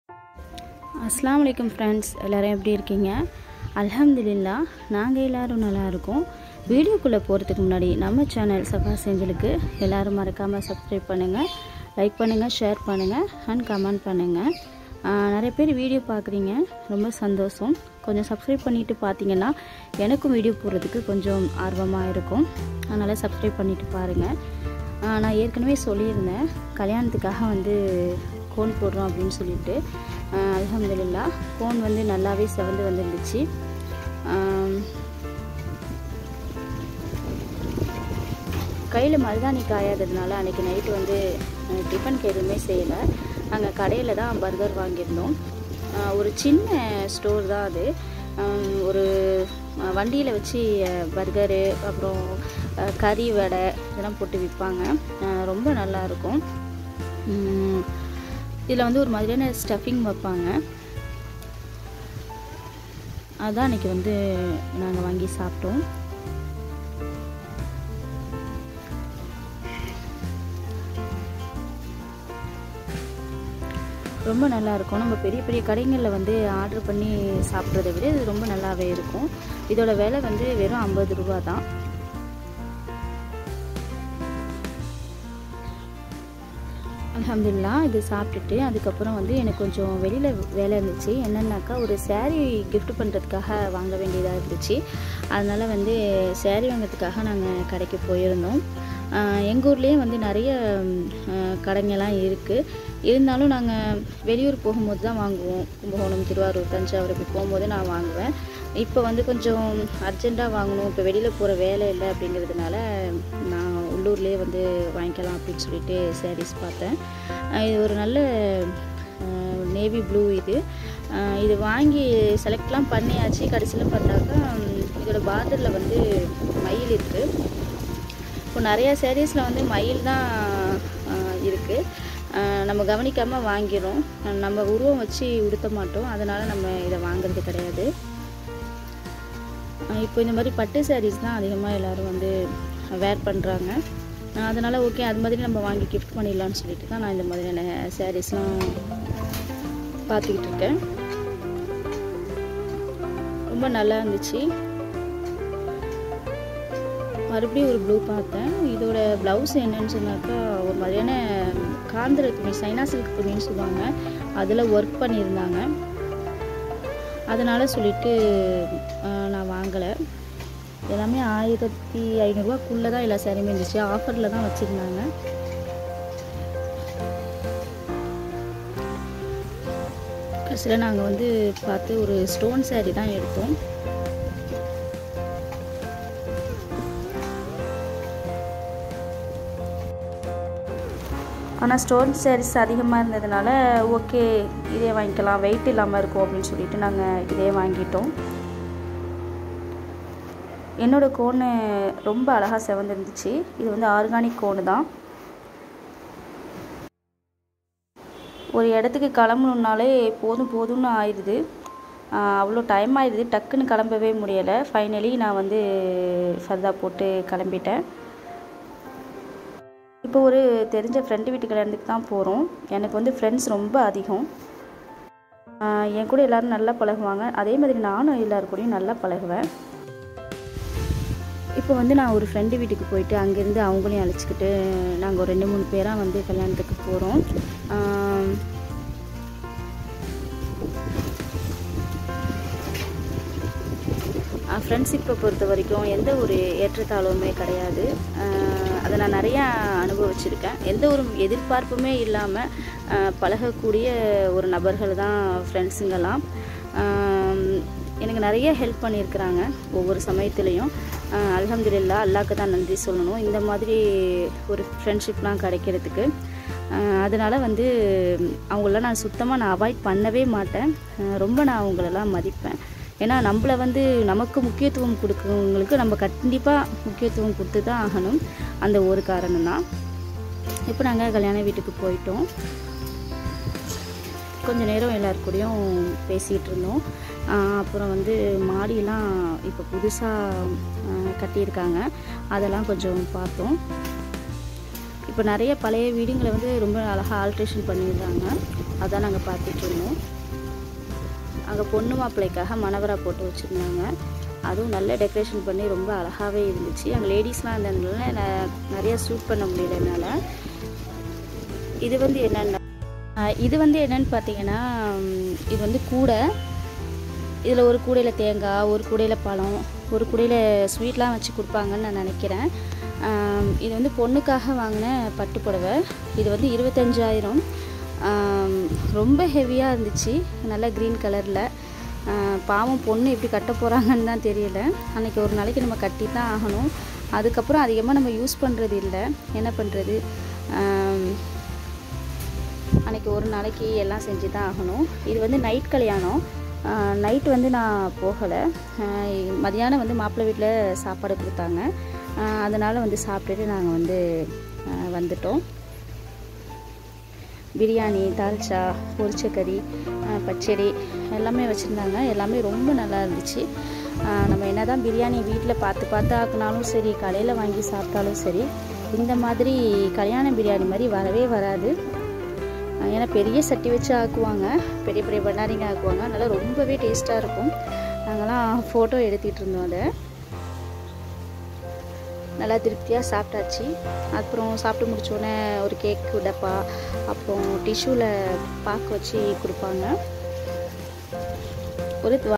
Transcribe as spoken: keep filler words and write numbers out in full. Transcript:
அஸ்ஸலாமு அலைக்கும் ஃப்ரெண்ட்ஸ், எல்லோரும் எப்படி இருக்கீங்க? அல்ஹம்துலில்லாஹ் நாங்கள் எல்லோரும் நல்லா இருக்கோம். வீடியோக்குள்ளே போகிறதுக்கு முன்னாடி நம்ம சேனல் சஃபா செஞ்சலுக்கு எல்லோரும் மறக்காமல் சப்ஸ்கிரைப் பண்ணுங்கள், லைக் பண்ணுங்கள், ஷேர் பண்ணுங்கள் அண்ட் கமெண்ட் பண்ணுங்கள். நிறைய பேர் வீடியோ பார்க்குறீங்க, ரொம்ப சந்தோஷம். கொஞ்சம் சப்ஸ்கிரைப் பண்ணிவிட்டு பார்த்தீங்கன்னா எனக்கும் வீடியோ போடுறதுக்கு கொஞ்சம் ஆர்வமாக இருக்கும். அதனால் சப்ஸ்கிரைப் பண்ணிவிட்டு பாருங்கள். நான் ஏற்கனவே சொல்லியிருந்தேன் கல்யாணத்துக்காக வந்து கோன் போடுறோம் அப்படின்னு சொல்லிட்டு. அல்ஹம்துலில்லாஹ் கோன் வந்து நல்லாவே செவந்து வந்துருந்துச்சு. கையில் மருதாணி காயாததுனால அன்றைக்கி நைட்டு வந்து டிஃபனுக்கு எதுவுமே செய்யலை. நாங்கள் கடையில் தான் பர்கர் வாங்கியிருந்தோம். ஒரு சின்ன ஸ்டோர் தான் அது. ஒரு வண்டியில் வச்சு பர்கரு, அப்புறம் கறி வடை இதெல்லாம் போட்டு விற்பாங்க. ரொம்ப நல்லாயிருக்கும். இதில் வந்து ஒரு மாதிரியான ஸ்டஃபிங் வைப்பாங்க. அதான் அன்றைக்கி வந்து நாங்கள் வாங்கி சாப்பிட்டோம். ரொம்ப நல்லாயிருக்கும். நம்ம பெரிய பெரிய கடைகளில் வந்து ஆர்டர் பண்ணி சாப்பிட்றத விட இது ரொம்ப நல்லாவே இருக்கும். இதோட விலை வந்து வெறும் ஐம்பது ரூபா தான். அல்ஹம்துலில்லாஹ் இது சாப்பிட்டுட்டு அதுக்கப்புறம் வந்து எனக்கு கொஞ்சம் வெளியில் வேலை இருந்துச்சு. என்னென்னாக்கா ஒரு சேரீ கிஃப்ட் பண்ணுறதுக்காக வாங்க வேண்டியதாக இருந்துச்சு. அதனால் வந்து சேரீ வாங்கிறதுக்காக நாங்கள் கடைக்கு போயிருந்தோம். எங்கள் ஊர்லேயே வந்து நிறைய கடைங்கெல்லாம் இருக்குது. இருந்தாலும் நாங்கள் வெளியூர் போகும்போது தான் வாங்குவோம். கும்பகோணம், திருவாரூர், தஞ்சாவூர் இப்படி போகும்போது நான் வாங்குவேன். இப்போ வந்து கொஞ்சம் அர்ஜெண்ட்டாக வாங்கணும், இப்போ வெளியில் போகிற வேலை இல்லை அப்படிங்கிறதுனால நான் உள்ளூர்லேயே வந்து வாங்கிக்கலாம் அப்படின்னு சொல்லிட்டு சாரீஸ் பார்த்தேன். இது ஒரு நல்ல நேவி ப்ளூ. இது இது வாங்கி செலக்ட்லாம் பண்ணியாச்சு. கடைசியில் பார்த்தாக்கா இதோட பார்டரில் வந்து மயில் இருக்குது. இப்போ நிறையா சாரீஸில் வந்து மயில் தான் இருக்குது. நம்ம கவனிக்காமல் வாங்கிறோம். நம்ம உருவம் வச்சு உடுத்த மாட்டோம், அதனால் நம்ம இதை வாங்கிறது கிடையாது. இப்போ இந்த மாதிரி பட்டு சாரீஸ் தான் அதிகமாக எல்லோரும் வந்து வேர் பண்ணுறாங்க. அதனால் ஓகே, அது மாதிரி நம்ம வாங்கி கிஃப்ட் பண்ணிடலான்னு சொல்லிட்டு தான் நான் இந்த மாதிரியான சாரீஸ்லாம் பார்த்துக்கிட்டு இருக்கேன். ரொம்ப நல்லா இருந்துச்சு. மறுபடியும் ஒரு ப்ளூ பார்த்தேன். இதோட ப்ளவுஸ் என்னன்னு சொன்னாக்கா ஒரு மாதிரியான காந்திர துணி, சைனா சில்க் துணின்னு சொல்லுவாங்க, அதில் ஒர்க் பண்ணியிருந்தாங்க. அதனால் சொல்லிட்டு நான் வாங்கலை. எல்லாமே ஆயிரத்தி ஐநூறுரூவாக்குள்ளே தான் எல்லா சாரியுமே இருந்துச்சு. ஆஃபரில் தான் வச்சுருந்தாங்க. கடைசியில் நாங்கள் வந்து பார்த்து ஒரு ஸ்டோன் சாரீ தான் எடுத்தோம். ஆனால் ஸ்டோன் சாரீஸ் அதிகமாக இருந்ததுனால ஓகே இதே வாங்கிக்கலாம், வெயிட் இல்லாமல் இருக்கும் அப்படின்னு சொல்லிட்டு நாங்கள் இதே வாங்கிட்டோம். என்னோடய கோனு ரொம்ப அழகாக செவந்துருந்துச்சு. இது வந்து ஆர்கானிக் கோனு தான். ஒரு இடத்துக்கு கிளம்பணுன்னாலே போதும் போதும்னு ஆயிடுது. அவ்வளோ டைம் ஆயிடுது, டக்குன்னு கிளம்பவே முடியலை. ஃபைனலி நான் வந்து ஃபர்தா போட்டு கிளம்பிட்டேன். இப்போ ஒரு தெரிஞ்ச ஃப்ரெண்டு வீட்டு கல்யாணத்துக்கு தான் போகிறோம். எனக்கு வந்து ஃப்ரெண்ட்ஸ் ரொம்ப அதிகம். என் கூட எல்லோரும் நல்லா பழகுவாங்க. அதே மாதிரி நானும் எல்லோரும் கூடயும் நல்லா பழகுவேன். இப்போ வந்து நான் ஒரு ஃப்ரெண்டு வீட்டுக்கு போயிட்டு அங்கேருந்து அவங்களையும் அழைச்சிக்கிட்டு நாங்கள் ஒரு ரெண்டு மூணு பேராக வந்து கல்யாணத்துக்கு போகிறோம். ஃப்ரெண்ட்ஷிப்பை பொறுத்த வரைக்கும் எந்த ஒரு ஏற்றத்தாழ்வுமே கிடையாது. அதை நான் நிறையா அனுபவிச்சிருக்கேன். எந்த ஒரு எதிர்பார்ப்புமே இல்லாமல் பழகக்கூடிய ஒரு நபர்கள் தான் ஃப்ரெண்ட்ஸுங்கெல்லாம். எனக்கு நிறைய ஹெல்ப் பண்ணியிருக்கிறாங்க ஒவ்வொரு சமயத்துலேயும். அல்ஹம்துலில்லாஹ் அல்லாஹ்க்கு தான் நன்றி சொல்லணும் இந்த மாதிரி ஒரு ஃப்ரெண்ட்ஷிப்லாம் கிடைக்கிறதுக்கு. அதனால் வந்து அவங்களெலாம் நான் சுத்தமாக நான் அவாய்ட் பண்ணவே மாட்டேன். ரொம்ப நான் அவங்களெல்லாம் மதிப்பேன். ஏன்னா நம்மளை வந்து நமக்கு முக்கியத்துவம் கொடுக்குறவங்களுக்கு நம்ம கண்டிப்பாக முக்கியத்துவம் கொடுத்து தான் ஆகணும். அந்த ஒரு காரணம் தான். இப்போ நாங்கள் கல்யாண வீட்டுக்கு போயிட்டோம். கொஞ்சம் நேரம் எல்லாருக்கூடையும் பேசிகிட்டு இருந்தோம். அப்புறம் வந்து மாடியெல்லாம் இப்போ புதுசாக கட்டியிருக்காங்க, அதெல்லாம் கொஞ்சம் பார்த்தோம். இப்போ நிறைய பழைய வீடுங்களை வந்து ரொம்ப அழகாக ஆல்ட்ரேஷன் பண்ணியிருந்தாங்க. அதான் நாங்கள் பார்த்துட்டு இருந்தோம். அங்கே பொண்ணு மாப்பிள்ளைக்காக மணவரா போட்டு வச்சுருந்தாங்க. அதுவும் நல்ல டெக்கரேஷன் பண்ணி ரொம்ப அழகாகவே இருந்துச்சு. அங்கே லேடிஸ்லாம் இருந்ததுனால நிறையா ஷூட் பண்ண முடியல என்னால். இது வந்து என்னென்னா இது வந்து என்னென்னு பார்த்தீங்கன்னா, இது வந்து கூடை. இதில் ஒரு கூடையில் தேங்காய், ஒரு கூடையில் பழம், ஒரு கூடையில் ஸ்வீட்லாம் வச்சு கொடுப்பாங்கன்னு நான் நினைக்கிறேன். இது வந்து பொண்ணுக்காக வாங்கின பட்டு புடவை. இது வந்து இருபத்தஞ்சாயிரம். ரொம்ப ஹெவியாக இருந்துச்சு, நல்லா க்ரீன் கலரில். பாவம் பொண்ணு எப்படி கட்ட போகிறாங்கன்னு தான் தெரியல. அன்றைக்கி ஒரு நாளைக்கு நம்ம கட்டி தான் ஆகணும். அதுக்கப்புறம் அதிகமாக நம்ம யூஸ் பண்ணுறது இல்லை, என்ன பண்ணுறது. அன்றைக்கி ஒரு நாளைக்கு எல்லாம் செஞ்சு தான் ஆகணும். இது வந்து நைட் கல்யாணம். நைட்டு வந்து நான் போகலை. மதியானம் வந்து மாப்பிள்ளை வீட்டில் சாப்பாடு கொடுத்தாங்க. அதனால் வந்து சாப்பிட்டுட்டு நாங்கள் வந்து வந்துட்டோம். பிரியாணி, தால்ச்சா, பொரிச்சக்கறி, பச்சடி எல்லாமே வச்சுருந்தாங்க. எல்லாமே ரொம்ப நல்லா இருந்துச்சு. நம்ம என்ன தான் பிரியாணி வீட்டில் பார்த்து பார்த்து ஆக்குனாலும் சரி, கடையில் வாங்கி சாப்பிட்டாலும் சரி, இந்த மாதிரி கல்யாண பிரியாணி மாதிரி வரவே வராது. ஏன்னா பெரிய சட்டி வச்சு ஆக்குவாங்க, பெரிய பெரிய பண்ணாரிங்க ஆக்குவாங்க. அதனால் ரொம்பவே டேஸ்ட்டாக இருக்கும். நாங்கள்லாம் ஃபோட்டோ எடுத்துகிட்டு இருந்தோம். அதை நல்லா திருப்தியாக சாப்பிட்டாச்சு. அப்புறம் சாப்பிட்டு முடித்தோடனே ஒரு கேக் டப்பா, அப்புறம் டிஷ்யூவில் பாக்கு வச்சு கொடுப்பாங்க. ஒரு